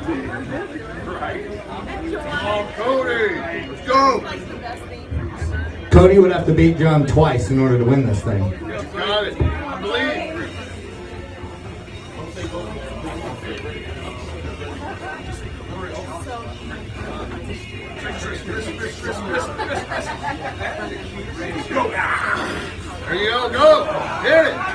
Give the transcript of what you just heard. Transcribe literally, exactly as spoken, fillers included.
Oh, Kody, let's go. Kody would have to beat John twice in order to win this thing. Got it. I believe. There you go. Go. Hit it.